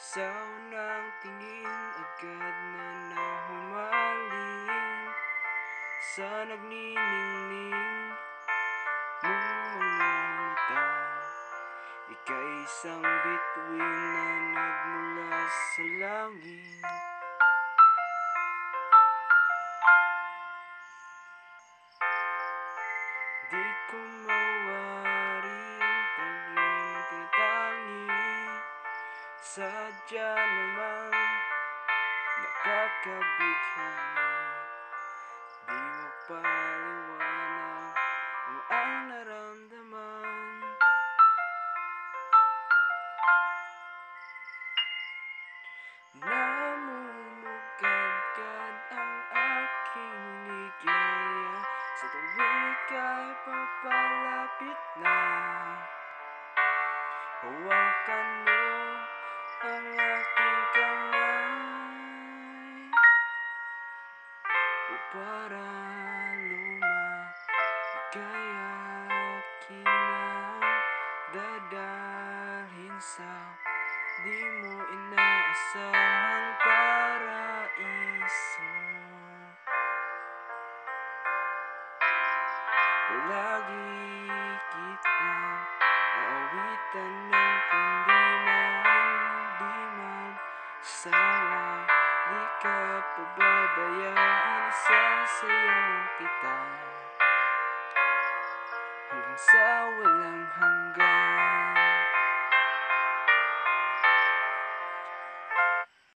Sa unang tingin agad na nahumaling sa nagniningning mong mga mata. Ika'y isang bituin na nagmula sa langit. Di ko mawari ang pag-ibig mong tinatangi. Sadya naman nakakabighani. Di mo paliwanag ang naramdaman. Namumugad-gad ang aking ligaya sa tuwing ika'y papalapit na. Hawakan mo ang aking kamay, o para lumagay akin na dadalhin sa di mo inaasahang paraiso. Palagi kitang aawitan ng kundi man di magsawa. Di ka pababayaan, isasayaw kita hanggang sa walang hanggan.